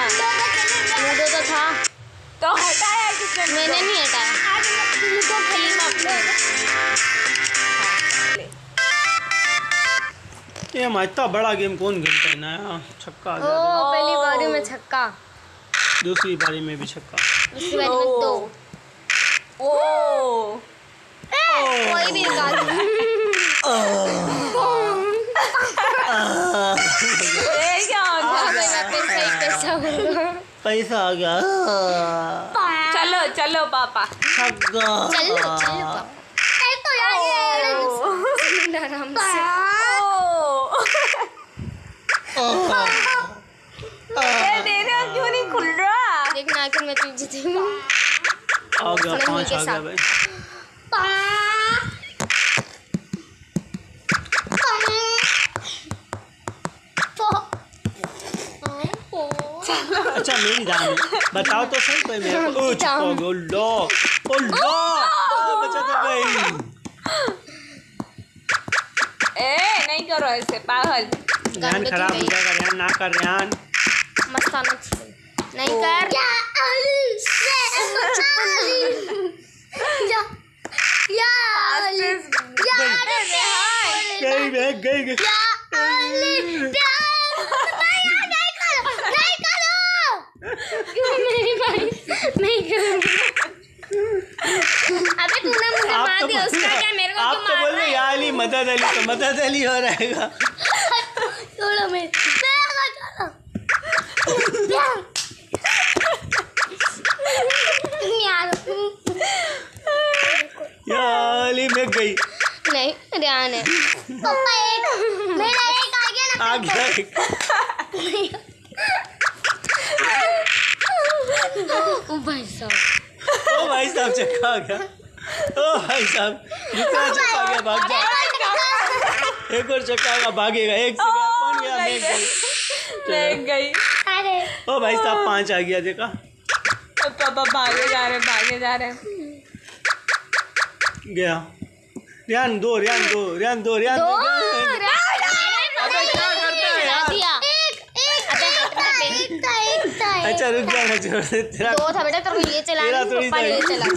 Ludo तो था तो हटाया किसने? मैंने नहीं हटाया। ये इतना बड़ा गेम कौन खेलता है ना। छक्का आ गया। पहली बारी में छक्का, दूसरी बारी में भी छक्का, दूसरी बारी में 2। कोई भी निकाल। पैसा आ गया। चलो चलो पापा, छक्का। चलो पापा। तो यार आराम से। दे रहा क्यों नहीं खुल रहा? देखना आखिर मैं तुझे जीतूंगी। आ गया 5 आ गया भाई। अच्छा मेरी जान है, बताओ तो सही कोई मेरे को। ओ लो बचा था भाई। नहीं करो ऐसे पागल। ध्यान खराब हो जाएगा। ध्यान ना कर। ध्यान मस्ताना नहीं कर। गई। नहीं करूँगी। अबे तूने मुझे मार दिया, उसका क्या मेरे को क्यों मार रहा है? आप तो बोल रहे यार अली मदद अली, तो मदद अली हो रहेगा। छोड़ो मैं यार अली मैं गई। नहीं रियान है। पापा एक मेरा एक आ गया ना। आ गया एक। ओ भाई साहब चक्का आ गया। ओ भाई साहब दूसरा चक्का आ गया। भाग जा। एक और चक्का आ गया। भागेगा। एक से गया। कौन गया? मैं गई। अरे ओ भाई साहब 5 आ गया। देखा पापा भागे जा रहे गया। रियान दो। अबे क्या करता है यार? अच्छा रुक जा। तेरा 2 था बेटा, तेरे को ये चलाना है, पापा ये चलाना।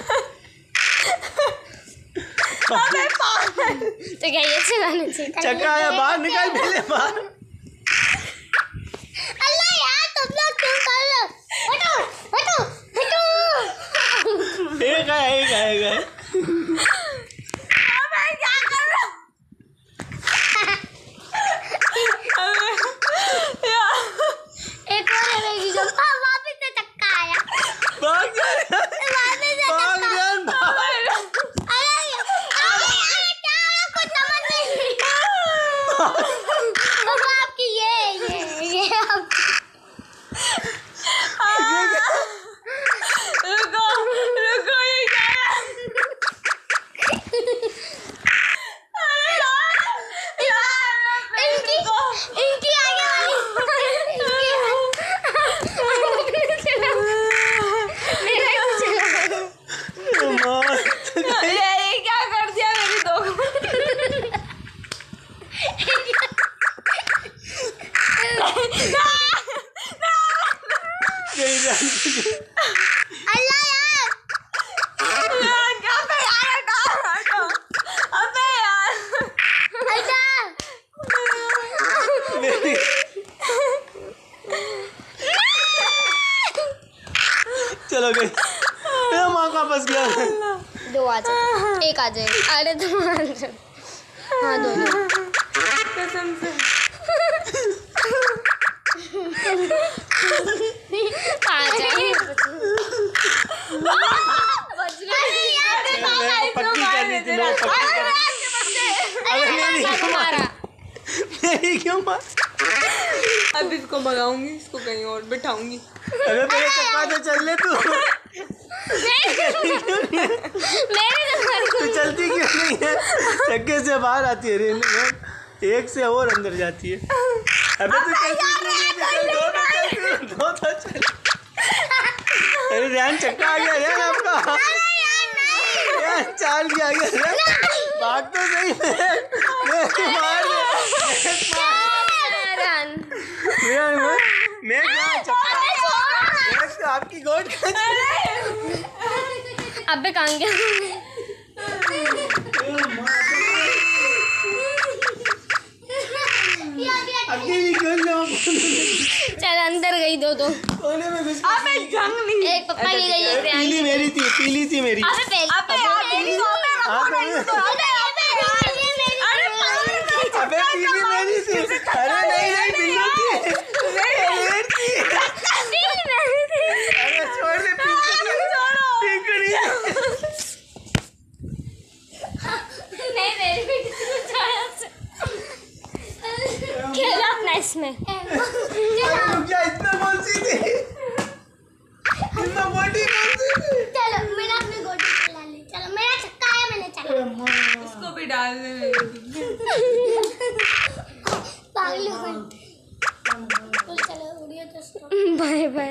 तो क्या ये चलाना चाहिए? चक्का आया। बाहर निकाल। पहले बाहर। अल्लाह यार तुम लोग क्यों कर रहे हो? हटो। एक है। वापस से चक्का आया। भाग जा। आपकी ये रुको ये क्या है? इनकी आगे वाली ये क्या कर दिया मेरी 2 अल्लाह यार अबे यार चलो गई। माँ का फंस गया। 2 आ जाए, 1 आ जाए। अरे 2 आ जाए। हाँ 2 कसम से। आ जाए। पक्की करनी थी। मेरी क्यों मार? अब इसको भगाऊंगी, इसको कहीं और बिठाऊंगी। अरे तेरे चक्का तो चल ले तू। तू चलती क्यों नहीं है? चक्के से बाहर आती है। रेल एक से और अंदर जाती है। अबे तू चल। अरे रियान चक्का आ गया। रियान आपका चाल भी आ गया। भाग तो सही है। मार। मैं क्या चक्का आपकी गोद अबे कहाँ गया? अकेली क्यों ना चल अंदर गई दो तो। कोने में घुस अबे जंगली एक पप्पा की गई एक प्रियांश पीली मेरी थी, पीली थी मेरी। अबे पहले अबे यार मेरी तो अबे रखो नहीं तो अबे अबे पीली मेरी थी। अरे नहीं बिल्लू थी, रेड थी। अरे छोड़ दे पिंकड़ी। नहीं मेरी भी खेलो अपना इसमें। रुक जा, इतना कौन सी थी? इतना मोटी कौन सी थी? चलो मैंने अपनी गोटी चला ली। चलो मेरा छक्का है मैंने चला। इसको भी डाल दे। पागल हो गई। चलो उड़ियो तो बाय बाय।